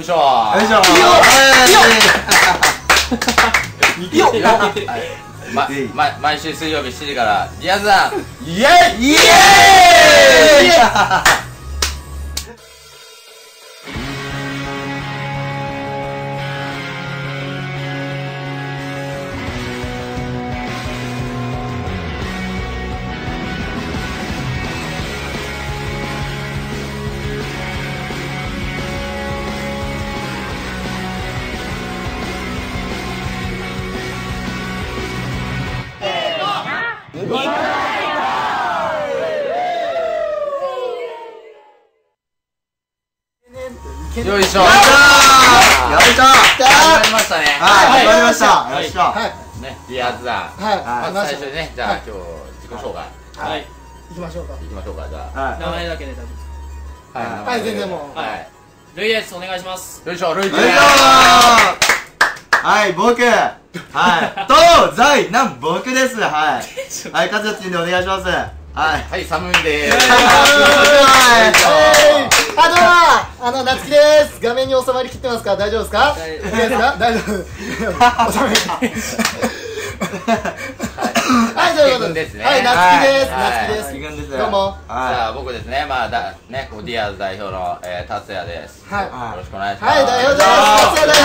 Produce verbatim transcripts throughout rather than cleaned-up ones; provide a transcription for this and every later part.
いしょよいしょ。 いいよ。いいよ。ま、ま、毎週水曜日しちじからリアズさんイエイイエーイ。よいしょ。やった。 始まりましたね。 はい、始まりました。よっしゃ。 ね、リアズさん。はい。まず最初にね、じゃあ今日自己紹介。はい。 行きましょうか。 行きましょうか。じゃあ。 名前だけで大丈夫ですか。はい。 はい、全然もう。 はい。ルイです。お願いします。 よいしょ、ルイ君。 はい、僕。はい。東西南僕です。はい。はい、カズヤチンでお願いします。はい。 はい、寒いでーす。 あ、どうも、あの、なつきです。画面に収まりきってますか？大丈夫ですか？大丈夫ですか？大丈夫。収まり。はい、ということで。はい、なつきです。なつきです。どうも。 じゃあ、僕ですね。まあ、だ、ね、こう、ディアーズ代表の、え、達也です。はい。よろしくお願いします。 はい、代表です。達也代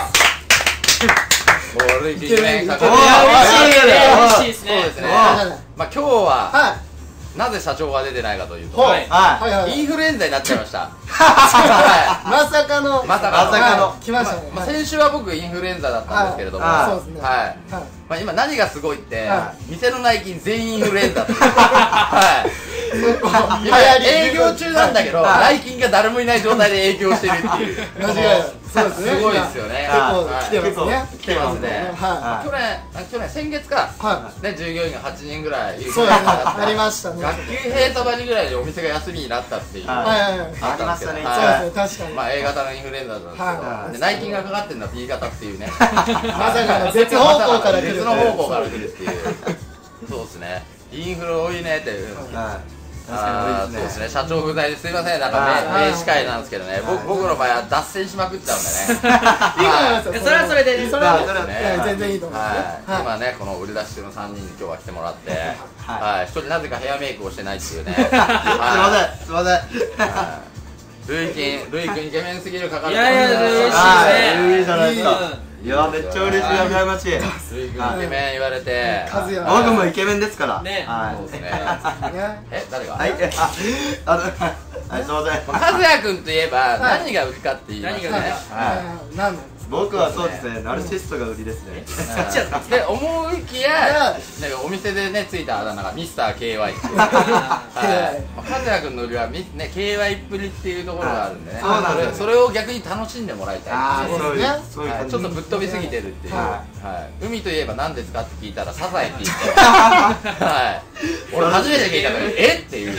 表。 もう、ルイ君ね、かっこいい。 嬉しいですね。 そうですね。まあ、今日は。なぜ社長が出てないかというと、インフルエンザになっちゃいました。 まさかの、 まさかの、 来ましたね。 先週は僕インフルエンザだったんですけれども、 そうですね。 はい。まあ今何がすごいって、店の内勤全員インフルエンザって。はい。今営業中なんだけど、内勤が誰もいない状態で営業してるっていう。 間違いない。そうですね。 すごいですよね。 結構来てますね。 来てますね。去年、去年先月か、ね、従業員がはちにんぐらい。 そうですね。ありましたね。 学級閉鎖場にぐらいでお店が休みになったっていう。 ありましたね。 そうですね。確かに。 まあ A 型のインフルエンザなんですけど、内勤がかかってるのは B 型っていうね。 まさかの別方向から来る。 別の方向から来るっていう。そうですね。インフル多いねっていう。ああ、そうですね。社長不在ですいません。なんか名司会なんですけどね。僕僕の場合は脱線しまくっちゃうんでね。 いいと思いますよ。 それはそれで、 それは全然いいと思います。 今ね、この売り出し中のさんにんに今日は来てもらって、はい、一人なぜかヘアメイクをしてないっていうね。すいません、すいません。 ルイ君、ルイ君イケメンすぎるかかる。 いやいや、嬉しいですね。 いいじゃないですか。いや、めっちゃ嬉しい、やみやましい。 ルイ君イケメン言われて、 僕もイケメンですから。 ね。 そうですね。え、誰が？ はい、あの、はい、すいません。 和也君といえば何が売りかって言いますね。 何だ。 僕はそうですね、ナルシストが売りですね。 そっちやった。 で、思いきや、なんかお店でね、ついたあだ名がミスター ケーワイ っていう。和也君の売りはね、ケーワイ っぷりっていうところがあるんでね。それを逆に楽しんでもらいたい。 そうです。 ちょっとぶっ飛びすぎてるっていう。海といえば何ですかって聞いたらサザエって言って。俺初めて聞いたから、えっていう。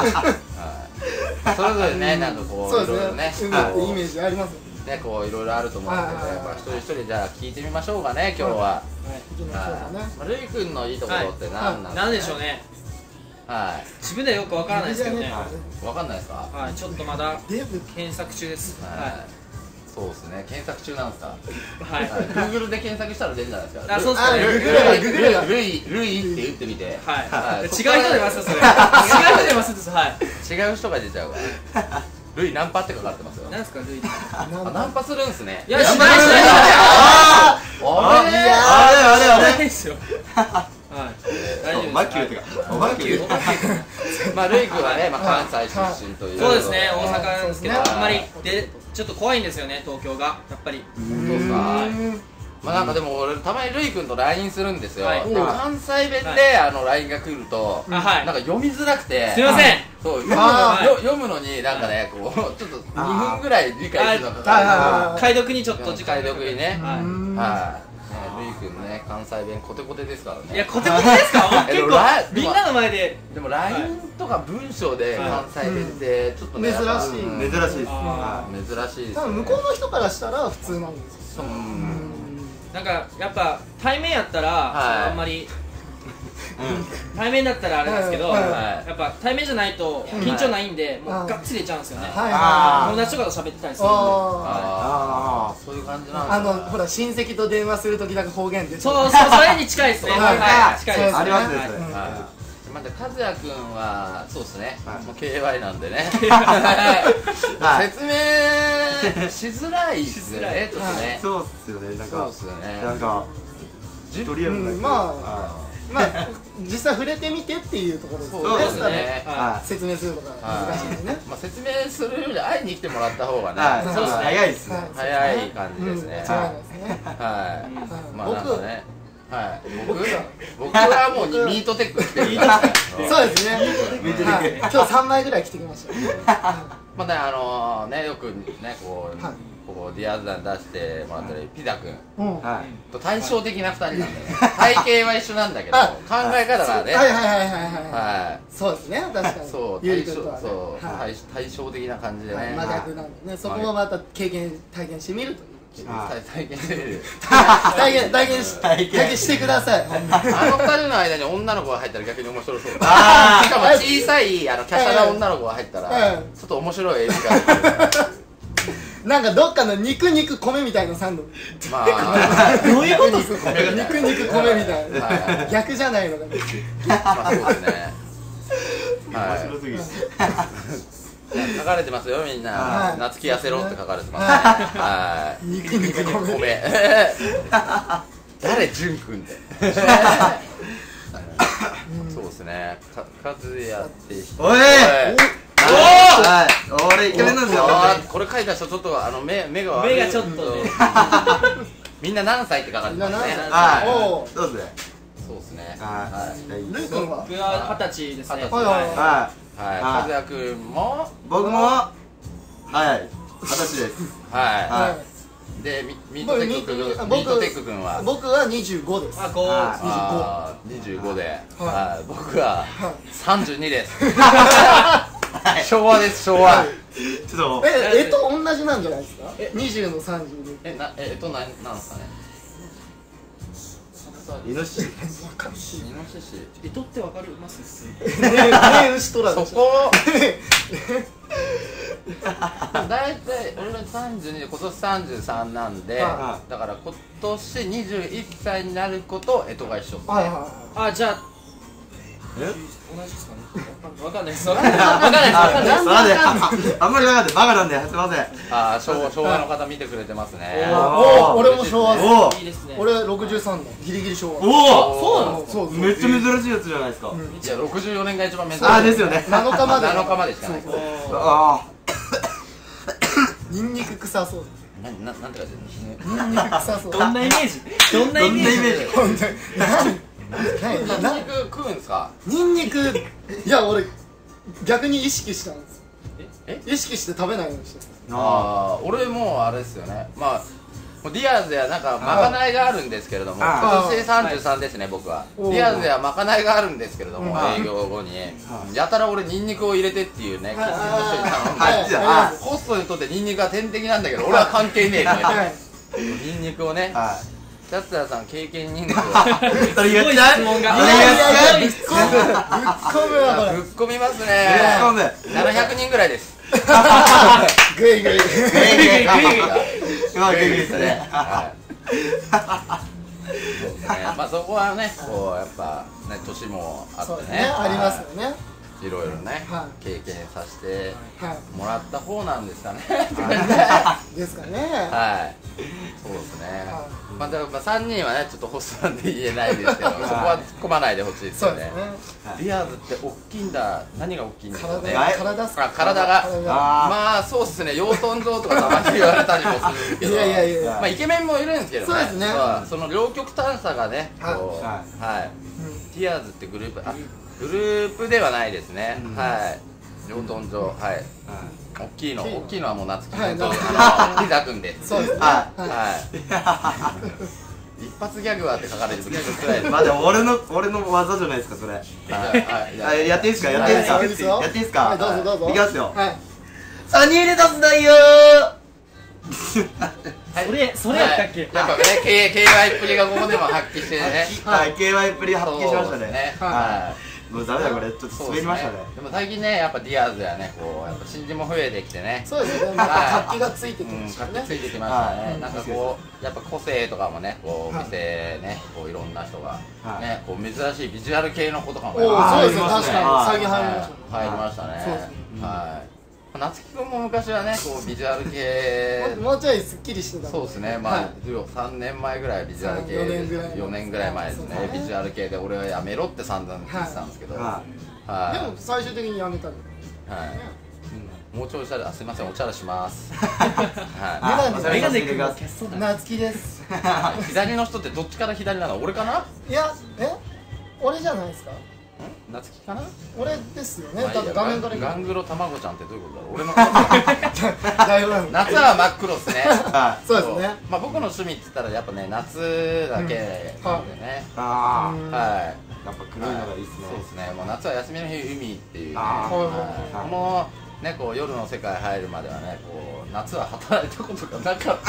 それぞれね、なんかこう、いろいろね。 海ってイメージありますよね。 ね、こういろいろあると思うんですけど、やっぱ一人一人じゃあ聞いてみましょうかね、今日は。ルイ君のいいところって何なんですか？ 何でしょうね。 はい。 自分ではよくわからないですけどね。 わかんないですか？ はい、ちょっとまだ検索中です。はい。 そうですね、検索中なんですか？ はい。 Google で検索したら出るんじゃないですか？ あ、そうですね。 ルイ、ルイって打ってみて。 はい。違う人出ますよ、それ。違う人出ます。はい。 違う人が出ちゃうから。ルイナンパって書かれてますよ。 なんですか、ルイ。 ナンパするんすね。 いや、しないしない。 あれあれあれあれですよ。はい。大丈夫です。 マキューってか。マキュー。 まあルイ君はね、まあ関西出身という。 そうですね、大阪なんですけど、あんまりでちょっと怖いんですよね、東京がやっぱり。 そうですか。まあなんかでも俺たまにルイ君と ライン するんですよ。でも関西弁であの ライン が来るとなんか読みづらくて。 すいません。 そう読むのになんかねこうちょっとにふんぐらい理解するのかかる。 解読にちょっと時間。 解読にね。はい。ルイ君ね関西弁コテコテですからね。 いやコテコテですか？結構みんなの前で。 でも ライン とか文章で関西弁ってちょっとね珍しい。 珍しいです。 珍しいです。 多分向こうの人からしたら普通なんですよ。 なんかやっぱ対面やったらあんまり対面だったらあれなんですけど、 はいやっぱ対面じゃないと緊張ないんで、もうがっつりいっちゃうんですよね。 はい友達とかと喋ってたりするんで。 ああそういう感じなんですあのほら親戚と電話するときだけ方言でそうそう、それに近いですね。はい、近いです。 ありますねそれ。 まだ和也くんはそうですね、もう ケーワイ なんでね説明しづらいですよね、ちょっとね。 そうっすよね、なんかそうっすよね。 なんかとりあえずまあまあ実際触れてみてっていうところですそうですね。 説明するのが難しいですね。 まあ説明するより会いに来てもらった方がね、 そうですね、早いっすね。 早い感じですね。 違いますね。 はい。まあなんかね。はい、僕僕はもうミートテック着てるからそうですね。今日さんまいぐらい着てきました。 まあね、あのね、よくねこうこうディアーズ団出してもらったりピザ君と対照的なふたりなんでね、体型は一緒なんだけど考え方がね、 はいはいはいはいはい、そうですね、確かにそうゆりくんとはそう対照的な感じでね、 真逆なんでね、そこもまた経験体験してみるという。 体験してみる体験体験し体験してください。 あの二人の間に女の子が入ったら逆に面白そうだ。しかも小さいあの華奢な女の子が入ったらちょっと面白い映画がなんかどっかの肉肉米みたいなサンド。 まあどういうことですか。肉肉米みたいな逆じゃないのか。 まあそうですね。 面白すぎる。 書かれてますよみんな。夏希痩せろって書かれてますね。はい。 肉肉米。 誰潤くんって。そうですね。か和也って人。 おい。はい。俺イケメンなんですよ。 これ書いた人ちょっとあの目目が悪い。目がちょっとね。 みんな何歳って書かれてますね。 はい。そうですね。 そうですね。 はい。 ルイ君は？ 僕は二十歳ですね。 はいはい。 はい、和也くんも僕もはい、二十歳です。 はい。で、ミートテックくん、ミートテックくんは僕はにじゅうごです。 あ、ご。 にじゅうごで、はい、僕は三十二です。昭和です、昭和。 ちょっとえ、えと同じなんじゃないですか？にじゅうのさんじゅうに。 え、な、えとなんなんですかね。 イノシシ。 イノシシ。 えとってわかります？ ねえ、牛とらそこ。だいたい俺らさんじゅうにで今年さんじゅうさんなんで、だから今年にじゅういっさいになる子と干支が一緒。 はいはい。 あ、じゃあえ？ 同じですかね。わかんないです。わかんないです。わかんないです。わかんないです。 あんまりわかんない。バカなんで、すみません。 ああ、昭和昭和の方見てくれてますね。 おお、俺も昭和です。 いいですね。 俺ろくじゅうさんだ。ギリギリ昭和。 おお、そう。 めっちゃ珍しいやつじゃないですか。 いや、ろくじゅうよねんが一番珍しい。 あ、ですよね。 なのかまで。 なのかまでしかない。 ああ。 ニンニク臭そう。 な、な、なんて書いてるの？ニンニク臭そう。 どんなイメージ？どんなイメージ？ 本当に。 ニンニク食うんですか？ ニンニク、いや俺逆に意識したんです。 え？ 意識して食べないようにしてる。ああ、俺もうあれですよね。まあディアーズではなんかまかないがあるんですけれども、今年さんじゅうさんですね僕は。ディアーズではまかないがあるんですけれども、営業後にやたら俺ニンニクを入れてっていうね、ホストにとってニンニクは天敵なんだけど俺は関係ねえからニンニクをね、キャッツァーさん経験ニンニクをそれ言っちゃう？ 質問がぶっ込みますね。ななひゃくにんぐらいです。 グイグイグイグイグイ今グイグイですね。 まあそこはね、こうやっぱね年もあってね、 ありますよね。 いろいろね経験させてもらった方なんですかね。 ですかね。 はい。そうですね。まあだからさんにんはねちょっとホストなんで言えないですけど、そこは突っ込まないでほしいですよね。ディアーズって大きいんだ。何が大きいんですかね。 体体が。まあそうですね。養豚像とかたまに言われたりもするけど、 いやいやいや。 まあイケメンもいるんですけどね。 そうですね。 その両極端さがね、こうはい。ディアーズってグループあグループではないですね。はい。養豚場はい大きいの大きいのはもう夏希君とピザ君です。 そうですね。 はい一発ギャグはって書かれてる。 まあでも俺の俺の技じゃないですかそれ。やっていいですかやっていいですかやっていいですか。 どうぞどうぞ。 いきますよ。 はい。 サニーレタスだよ。 はそれそれやったっけ。 やっぱね ケーワイ っぷりがここでも発揮してね。 はい、ケーワイ っぷり発揮しましたね。 はい。 もうダメだこれ、ちょっと滑りましたね。 でも最近ね、やっぱディアーズやね、こうやっぱ新人も増えてきてね。 そうですね。なんか活気がついてきましたね。 活気ついてきましたね。なんかこうやっぱ個性とかもね、こう店ね、こういろんな人がね、こう珍しいビジュアル系の子とかも。 そうですね。確かに最近入りましたね。 入りましたね。はい。夏希君も昔はね、こうビジュアル系もうちょいすっきりしてた。 そうですね、まあさんねんまえぐらいビジュアル系よねんぐらい前ですね、ビジュアル系で俺はやめろって散々言ってたんですけど、でも最終的にやめたの。 はい、もうちょいおしゃれ、あ、すいません、おしゃれしますメガネ君が消そうだ。夏希です。 左の人ってどっちから左なの？俺かな？ いや、え？俺じゃないですか？ 夏希かな？ 俺ですよね。だって画面からガングロ卵ちゃんってどういうことだろう？俺の夏は真っ黒ですね。 そうですね。 まあ僕の趣味って言ったらやっぱね、夏だけなんでね。 ああ、 はい。 やっぱ黒いのがいいですね。 そうですね。もう夏は休みの日海っていうね。このね、こう夜の世界入るまではね、こう夏は働いたことがなかった。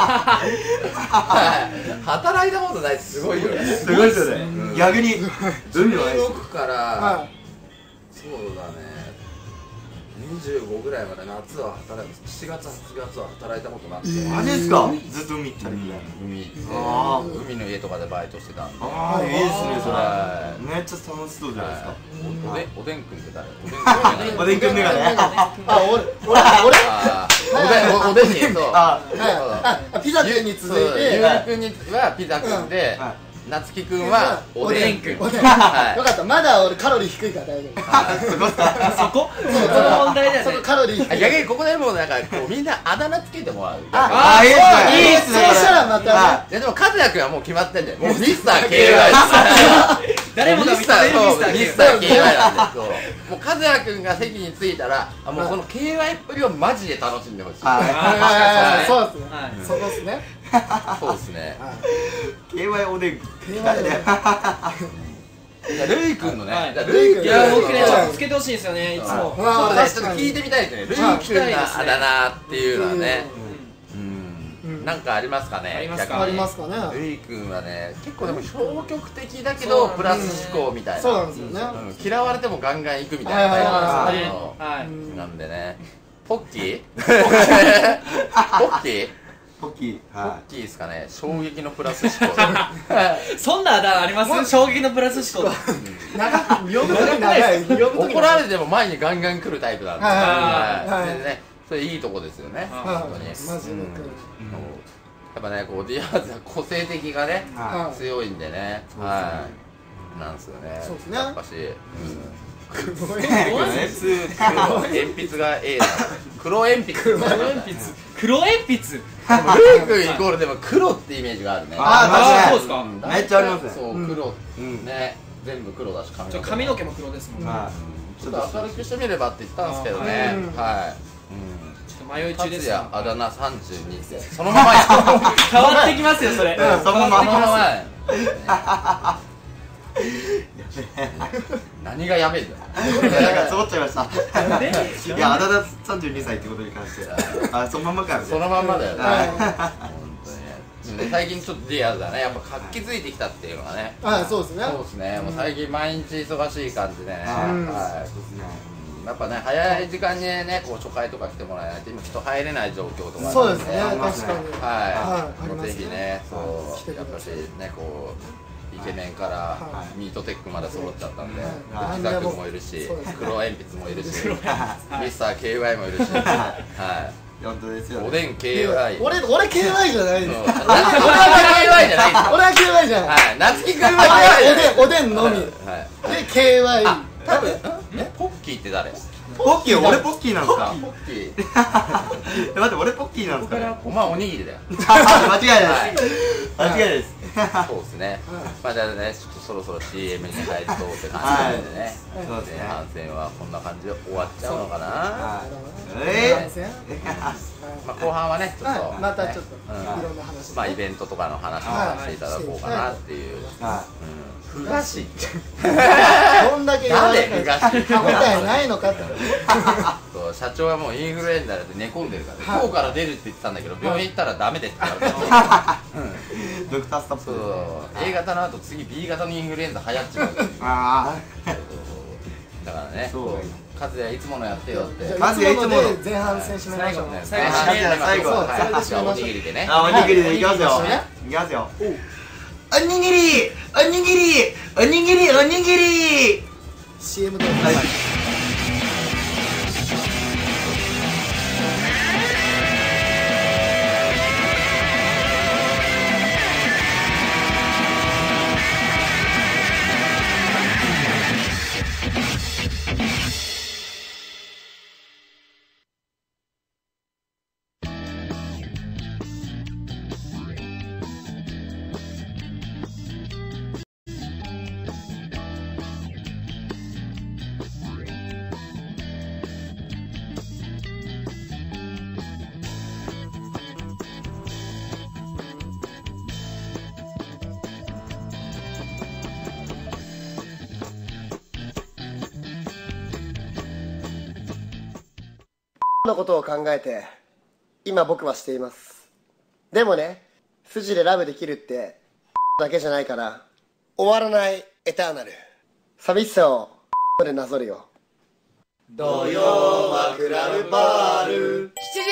働いたことないってすごいよね。 すごいですよね。逆に海の奥からそうだね。にじゅうごぐらいまで夏は働いて、しちがつはちがつは働いたことなくて。 マジですか？ずっと海行ったりみたいな。 海行って海の家とかでバイトしてたんで。 ああ、いいですねそれ。めっちゃ楽しそうじゃないですか。 おでおでんくんって誰？ おでんくんメガネ。 あ、俺俺俺おでんにそう。 あ、ピザくんに続いて、 ゆうりくんにはピザくんで。夏希くんはおでんくん。よかった、まだ俺カロリー低いから大丈夫。 そこそこその問題だよね。 そこカロリー低い。 逆にここでもうなんかこうみんなあだ名つけてもらう。 ああ、いいっすね。そうしたらまた。いやでも和也くんはもう決まってんだよ。もうミスター ケーワイ誰もがミスターミスター ケーワイ なんで。もう和也くんが席に着いたら、もうこの ケーワイ っぷりをマジで楽しんでほしい。 そうですね。そこですね。 そうですね。 ケーワイ おでん。 ルイ君のね、 ルイ君、いや僕ねちょっとつけてほしいんですよね、いつも。 そうだね、ちょっと聞いてみたいですね。ルイ君のあだ名っていうのはね、なんかありますかね。 ありますかね。 ルイ君はね、結構でも消極的だけどプラス思考みたいな。 そうなんですよね。 嫌われてもガンガン行くみたいなタイプのなんでね。ポッキー？ポッキー？ ポッキー、 ポッキーですかね、衝撃のプラス思考。 そんなあだ名あります？衝撃のプラス思考。 呼ぶ時長い。 怒られても前にガンガン来るタイプなんですよね。それいいとこですよね、本当に。やっぱね、こうディアーズは個性的がね、強いんでね、はい、なんですよね。 そうですね。 やっぱし。黒鉛筆が A だ。黒鉛筆。黒鉛筆。 黒鉛筆。 ルイ君イコールでも黒ってイメージがあるね。 ああ、 そうですか。 めっちゃありますね。 そう、黒ね、全部黒だし髪の毛。 髪の毛も黒ですもんね。 ちょっと明るくしてみればって言ったんですけどね。はい。 ちょっと迷い中です。 あだ名さんじゅうにでそのままや。 変わってきますよそれ。 そのまま。 何がやべえんだよ。 なんかつぼっちゃいました。いや、あだ名さんじゅうにさいってことに関して、あ、そのままか。 そのままだよね。最近ちょっとディアーズだね、やっぱ活気づいてきたっていうのがね。 はい、そうですね。 そうですね。もう最近毎日忙しい感じでね。はい。やっぱね、早い時間にね、こう初回とか来てもらえないと今人入れない状況とか。 そうですね。確かに。 はい。ぜひね、そうやっぱしね、こう。イケメンからミートテックまで揃っちゃったんで、ピザ君もいるし、黒鉛筆もいるし、ミスター ケーワイ もいるし、はい。 本当ですよ。 おでん ケーワイ。 俺俺 ケーワイ じゃないです。俺はケーワイ じゃないです。 俺は ケーワイ じゃない。 はい。夏希君はおでんおでんのみ。で ケーワイ。 多分えポッキーって誰？ ポッキー、俺ポッキーなんですか？ ポッキー。 待って、俺ポッキーなんですか？ お前おにぎりだよ。 間違いないです。間違いないです。 そうですね。まあじゃあね、ちょっとそろそろ シーエム に入りそうって感じでね。そうですね。反戦はこんな感じで終わっちゃうのかな。 ええ。 まあ後半はね、ちょっとまたちょっといろんな話。 まあイベントとかの話もさせていただこうかなっていう。ふがし。 どんだけ言われてるか。歯応えないのかって。 そうと社長はもうインフルエンザで寝込んでるから今日から出るって言ってたんだけど病院行ったらダメですって言われたドクタースタッフ。 そう A 型の後次 B 型のインフルエンザ流行っちまうあだからね和也いつものやってよって和也いつもの前半戦締めましょう。 前半戦最後おにぎりでね。 あ、おにぎりでいきますよ。いきますよ。おにぎりおにぎりおにぎりおにぎりシーエム どうぞ。 のことを考えて今僕はしています。でもね、筋でラブできるってだけじゃないから終わらないエターナル寂しさをでなぞるよ。土曜はクラブバールしち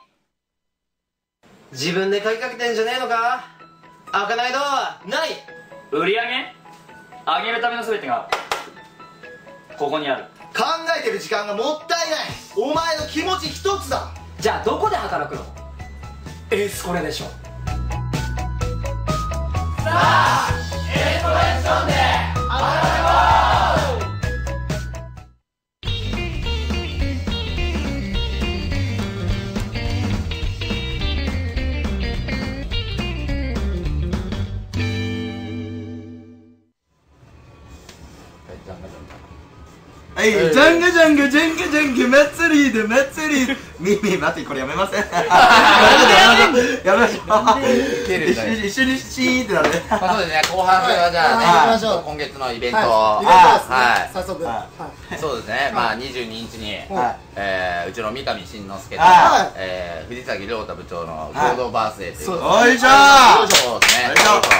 じ自分で鍵かけてんじゃねえのか。開かないドアない。 売り上げ上げるための全てがここにある。 考えてる時間がもったいない。お前の気持ち一つだ。 じゃあどこで働くの。エースコレでしょ。さあエースコレーションで働こう。 はい、ジャンガジャンガジャンガジャンガ祭りで祭り耳待ってこれやめませんやめましょう。一緒にシーンってなるね。 まあそうですね、後半戦はじゃあね今月のイベントはい早速そうですね、まあにじゅうににちにうちの三上慎之介と藤崎亮太部長の合同バースデーということで、 おいしょーそうですね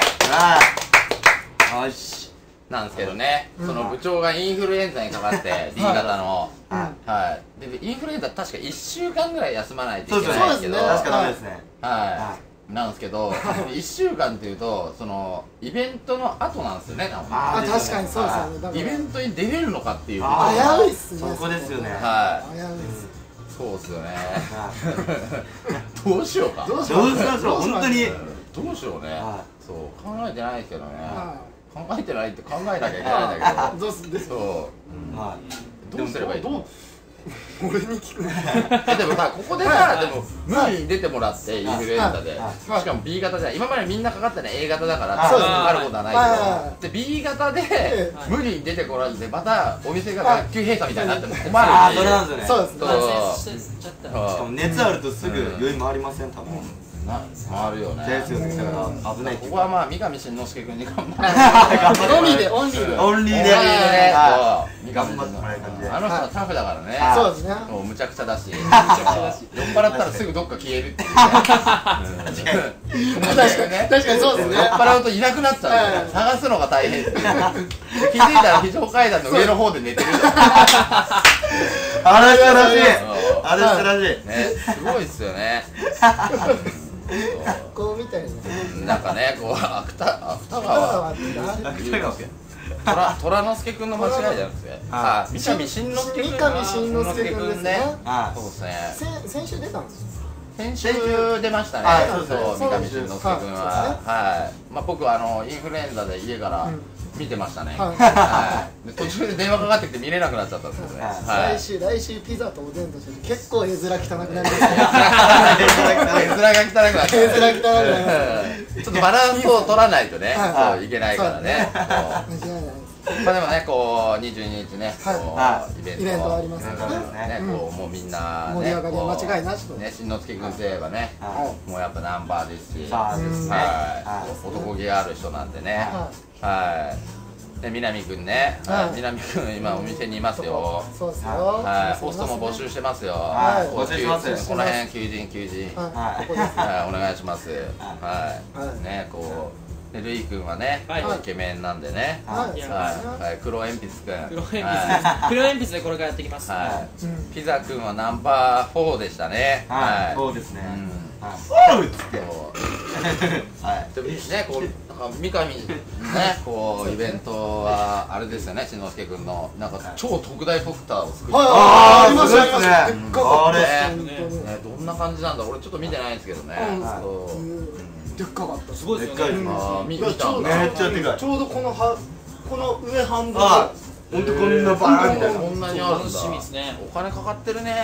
よしなんですけどね、その部長がインフルエンザにかかって ビー 型のはいでインフルエンザ確かいっしゅうかんぐらい休まないといけないんですけど確かダメですね。 はいなんですけどいっしゅうかんっていうとそのイベントの後なんですよね。 あ確かにそうですよね。 イベントに出れるのかっていう危ういっすね。 そこですよね。 はい危ういっす。 そうっすよねどうしようかどうしましょう本当にどうしようね。そう考えてないですけどね。考えてないって考えなきゃいけないんだけどどうすですそうどうすればいいの。 俺に聞くね。 でもさここでさでも無理に出てもらってインフルエンザでしかも ビー 型じゃん。今までみんなかかったの A 型だからあることはないけどで ビー 型で無理に出てこられてまたお店が学級閉鎖みたいになっても困る。 ああそれなんですよね。 そうですね。 しかも熱あるとすぐ酔い回りません多分。 な回るよね。 ですよね。だから危ない。 ここはまあ三上慎之介君に頑張ってオンリーでオンリーでオンリーで頑張ってもらえる感じで。あの人はタフだからね。 そうですね。 もうむちゃくちゃだし酔っ払ったらすぐどっか消えるっていうね。確かに確かにそうですね。 酔っ払うといなくなっちゃう。探すのが大変っていう。気づいたら非常階段の上の方で寝てる。 あれしたらしいあれしたらしいねすごいっすよね。 こうみたいななんかねこう芥芥川虎虎之介君の間違いじゃなくてあ三上慎之介君三上慎之介君ですね。 そうですね。 先週出たんですよ。 先週出ましたね。そう三上慎之介君ははいまあ僕はあのインフルエンザで家から見てましたね。はい途中で電話かかってきて見れなくなっちゃったんですけどね。 来週来週ピザとおでんとして結構絵面汚くなりますね。 絵面が汚くなっちゃう。 絵面汚くなりますちょっとバランスを取らないとねいけないからね。 間違いないです。 まあでもねこうにじゅうににちねイベントイベントありますね。 こうもうみんな盛り上がりは間違いなしと。 ね慎之介君といえばねもうやっぱナンバーですしそうですね男気がある人なんでねはいで南くんね、南くん今お店にいますよ。 そうですよ。 はい、ホストも募集してますよ。 はい募集します。 この辺求人求人。 はいはい、お願いします。はい、ね、こう、でルイくんはね、イケメンなんでね。はい、はい、黒鉛筆くん。 黒鉛筆。黒鉛筆でこれからやっていきます。 はい。ピザくんはナンバーフォーでしたね。 はい、そうですね。 おうっつって。はい。でね、こう。三上ね、こうイベントはあれですよね、しのすけ君のなんか超特大ポスターを作って、 ああ、ありましたね。 あれね、どんな感じなんだ、俺ちょっと見てないんですけどね。 でっかかった。 すごいですよね。 ああ、見た。めっちゃでかい。 ちょうどこのはこの上半分。 あ、本当こんなバーンみたいな。 こんなにあるんだ。 楽しみですね。 お金かかってるね。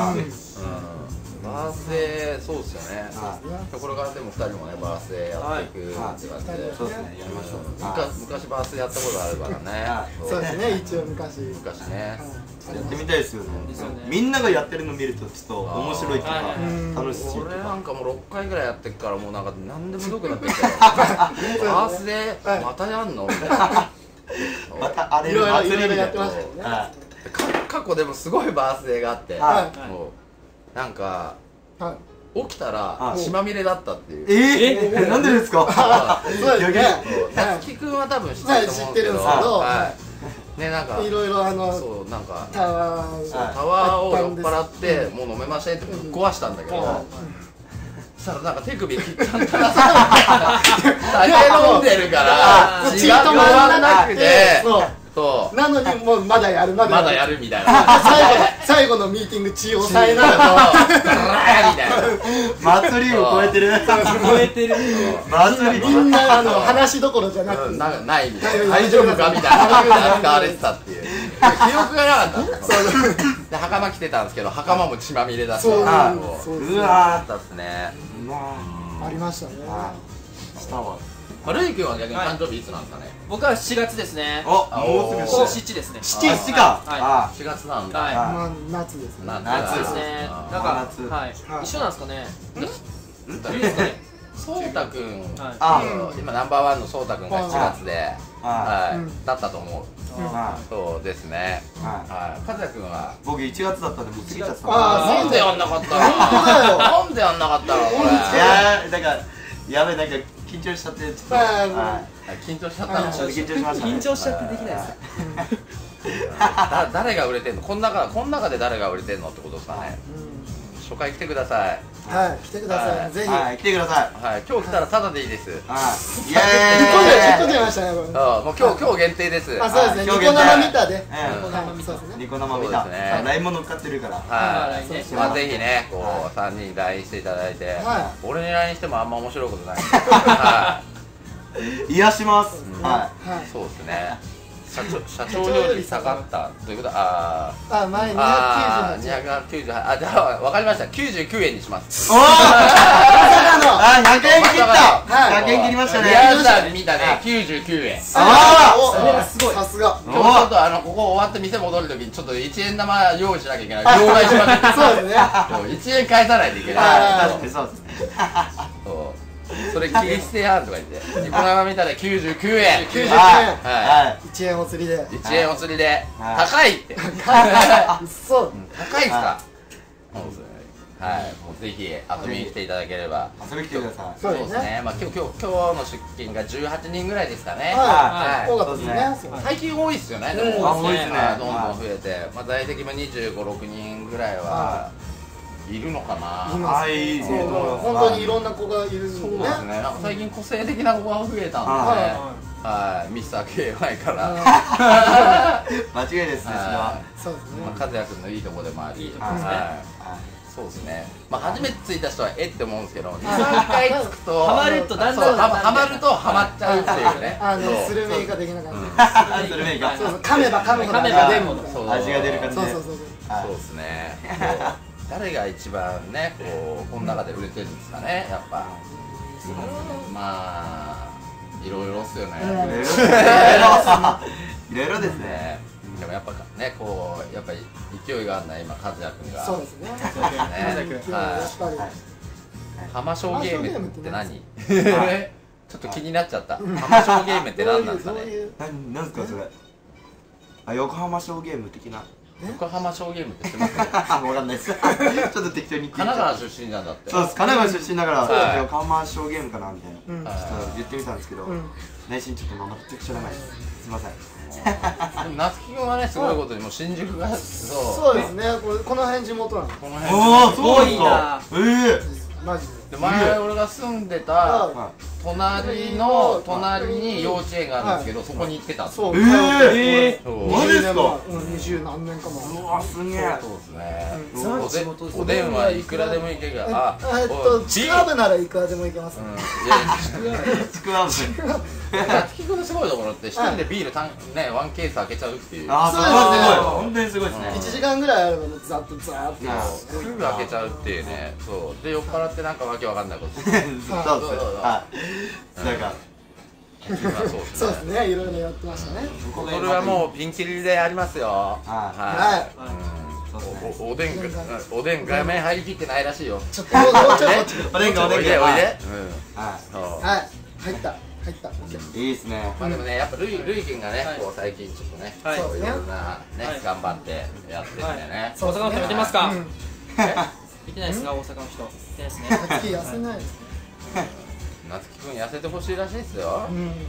バースデー、そうですよね。これからでもふたりもね、バースデーやっていくって感じで。そうですね、やりましょう。昔バースデーやったことあるからね。 そうですね、一応昔。 昔ね。 やってみたいですよね。みんながやってるの見るとちょっと面白いとか楽しい。 俺なんかもうろっかいぐらいやってっからもうなんか何でもよくなってきたよ。バースデーまたやんのみたいな。 またあれいろいろいろいろやってましたよね。 過去でもすごいバースデーがあって、もうなんか起きたら血まみれだったっていう。 ええ、なんでですか？ そうですね。 なつきくんは多分知ってると思うんですけど、ね、なんかいろいろあのそうなんかタワータワーを酔っ払ってもう飲めませんってぶっ壊したんだけど、そしたらなんか手首切っちゃったら酒飲んでるから血が止まらなくて。そうなのにもうまだやるまだやるみたいな。 最後のミーティング血を抑えながらみたいな祭りを超えてる超えてる祭りみんなあの話どころじゃなくないみたいな、大丈夫かみたいな使われてたっていう記憶がなかったで、袴着てたんですけど袴も血まみれだし、うわーだったっすね。 ありましたね。 したわ。 ルイ君は逆に誕生日いつなんですかね？ 僕はしがつですね。 お、もうすぐしちですね。 しちか。 はい。しがつなんだ。 はい。夏ですね。 夏ですね。なんかはい。一緒なんですかね。いいですかね。 そうたくん、今ナンバーワンのそうたくんがしちがつで、はいだったと思う。そうですね。はい。和也くんは僕いちがつだったんでもう過ぎちゃった。 なんでやんなかったの？なんでやんなかったの？これ。いやだからやべなんか。緊張しちゃってちょっと緊張しちゃったの？ 緊張しましたね。 緊張しちゃってできないですだ誰が売れてんの？この中この中で誰が売れてんのってことですかね。初回来てください。 はい、来てください。ぜひ来てください。 はい、今日来たらタダでいいです。 はい。イエーイ。ちょっと出ましたね。 あ、もう今日今日限定です。 あ、そうですね。ニコ生見たで。 ニコ生見た。ラインも乗っかってるから。 はい。まあぜひね、こう三人ラインしていただいて、俺にラインしてもあんま面白いことない。はい。 癒します。 はい。 そうですね。社長社長より下がったということは、 ああ前にひゃくきゅうじゅうはち、 にひゃくきゅうじゅうはち、あ、じゃあ分かりました。きゅうじゅうきゅうえんにします。 おお。あ、ひゃくえん切った。ひゃくえん切りましたね。 皆さん見たね、きゅうじゅうきゅうえん。 ああ、すごい。さすが。 今日ちょっとあのここ終わって店戻るときにちょっといちえん玉用意しなきゃいけない。両替しまくそうですね。 いちえん返さないといけない。 確かにそうですね。 それ切り捨てやんとか言って、ニコ生見たらきゅうじゅうきゅうえん。 きゅうじゅうきゅうえん。 はい。 いちえんお釣りで。 いちえんお釣りで。高いって。 そう。 高いっすか。はい。もうぜひ遊びに来ていただければ。 遊びに来てください。 そうですね。 まあ今日今日今日の出勤がじゅうはちにんぐらいですかね。 はい。多かったですね。 最近多いっすよね。でも多いですね。 どんどん増えて、まあ在籍もにじゅうご、ろくにんぐらいはいるのかな。 はい。 そう、本当にいろんな子がいるんでね。 そうですね。なんか最近個性的な子が増えたんで、はい、ミスター ケーワイ から。 間違いですね。それは。 そうですね。 和也君のいいところでもあり、そうですね。まあ初めてついた人はえって思うんですけど、に、さんかいつくとハマるとだんだんハマるとハマっちゃうっていうね。 あのスルメイカ的な感じ。 スルメイカ。 そうそう。噛めば噛むほど味が出るもん。 味が出る感じ。 そうそうそう。 そうですね。誰が一番ね、こうこの中で売れてるんですかね、やっぱ。まあいろいろっすよね。 いろいろですね。 でもやっぱね、こうやっぱり勢いがあるな今和也君が。 そうですね。 はい。浜小ゲームって何？ ちょっと気になっちゃった。浜小ゲームって何なんですかね。 なんなんですかそれ。あ、横浜小ゲーム的な。 横浜小ゲームって知ってますか。 あ、わかんないです。ちょっと適当に。 神奈川出身なんだって。 そうです。神奈川出身だから横浜小ゲームかなみたいな。ちょっと言ってみたんですけど、内心ちょっと全く知らないです。すみません。 でも夏樹君はね、すごいことにもう新宿がそうそうですね、これこの辺地元なの。 この辺ああ、そうですか。ええ、 マジで。 で前俺が住んでた隣の隣に幼稚園があるんですけど、そこに行ってたんですよ。 そう。 ええ、マジですか。 二十何年かも。 うわ、すげえ。 そうですね。お電話いくらでも行けるから。 えっとちくわぶならいくらでも行けます。 ちくわぶ。 夏樹君のすごいところって一人でビールねワンケース開けちゃうっていう。 ああ、そうですね。本当にすごいですね。 一時間ぐらいあればもうザッとザーッと。 すぐ開けちゃうっていうね。そうで酔っ払ってなんかわけわかんないことして。 そうです。はい。なんか。 そうですね、いろいろやってましたね。 それはもうピンキリでありますよ。はい。おおでんおでん画面入りきってないらしいよ。 ちょっともうちょっとおでんがおでんがおいで。 はい、入った入った。 いいですね。 まあでもねやっぱルイルイ君がねこう最近ちょっとねいろんなね頑張ってやってるんだよね。 大阪の人見てますか？見てないですか大阪の人？見てないですね。 夏樹痩せないですね。 夏樹君痩せてほしいらしいですよ。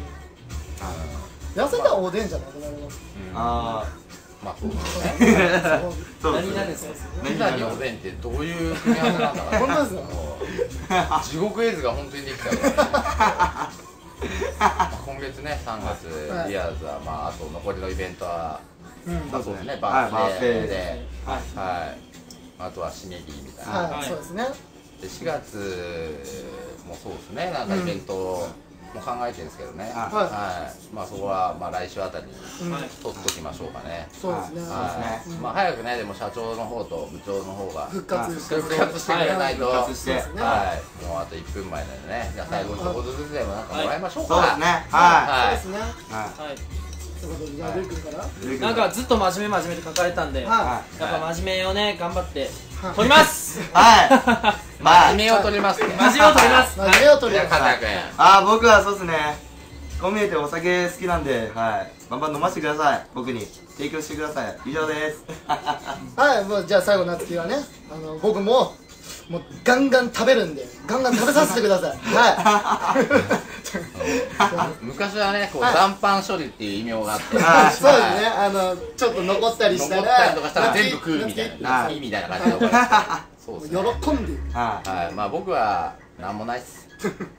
痩せたらおでんじゃなくなります。 ああ、 まあそうですね。 何なんですか？ ピザにおでんってどういう組み合わせなんだろう。 本当ですよ。 地獄絵図が本当にできたからね。今月ねさんがつリアーズはまああと残りのイベントはそうですねバースデーで、はい、あとは締め日みたいな。 はい、そうですね。 でしがつもそうですね、なんかイベントも考えてるんですけどね。はい。まあそこはまあ来週あたりに取っときましょうかね。 そうですね。 はい。まあ早くねでも社長の方と部長の方が復活して復活してくれないと。 復活して。 はい。もうあといっぷんまえなんでね。じゃあ最後に一言ずつでもなんかもらいましょうか。 そうですね。はい。そうですね。はい。ということでじゃあルイ君から。 なんかずっと真面目真面目って書かれたんで、やっぱ真面目をね頑張って取ります。 はい。まあ真面目を取りますね。 真面目を取ります。 真面目を取ります。 ああ、僕はそうですね。こう見えてお酒好きなんで、はい。バンバン飲ませてください。僕に提供してください。以上です。 はい、もうじゃあ最後夏樹はね、あの僕ももうガンガン食べるんで、ガンガン食べさせてください。はい。 昔はね、こう残飯処理っていう異名があって、 そうですね。あのちょっと残ったりしたら、 残ったりとかしたら全部食うみたいな、いいみたいな感じで。そうですね。 喜んで。 はい。まあ僕はなんもないっす。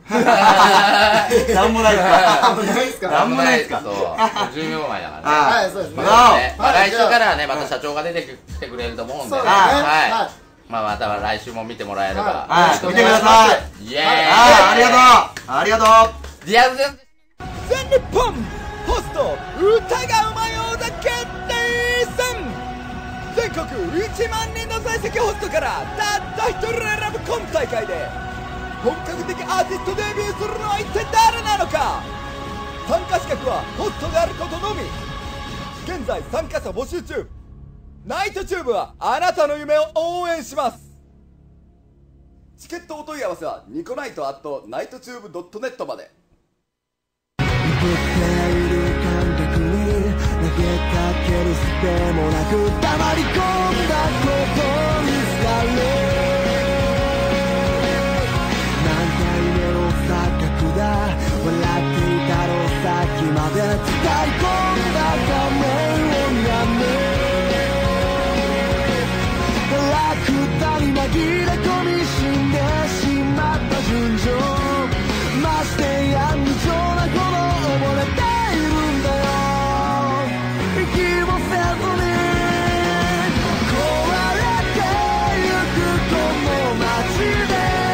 なんもないっすか。 なんもないっすか。 なんもないっすか。 そう。じゅうびょうまえだからね。 はい、そうですね。 まあ来週からはね、また社長が出てきてくれると思うんでね。はい。まあまた来週も見てもらえれば。 はい。見てください。 イエーイ。 ありがとう。ありがとう。 ディアズ全日本ホスト歌がうまい王座決定戦。全国いちまんにんの在籍ホストからたった一人選ぶ今大会で本格的アーティストデビューするのは一体誰なのか。参加資格はホストであることのみ。現在参加者募集中。ナイトチューブはあなたの夢を応援します。チケットお問い合わせはニコナイトアットナイトチューブドットネットまで。 ぶっている感覚に投げかけるすべもなく黙り込んだことにされ、何回目の錯覚だ。笑っていたのさっきまで使い込んだ画面をやめ、楽だに紛れ込み死んでしまった純情、ましてや無情なほど溺れているんだよ。息もせずに壊れてゆくこの街で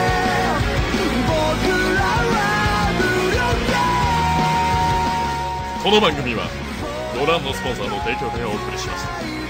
僕らは無力。 この番組はご覧のスポンサーの提供でお送りします。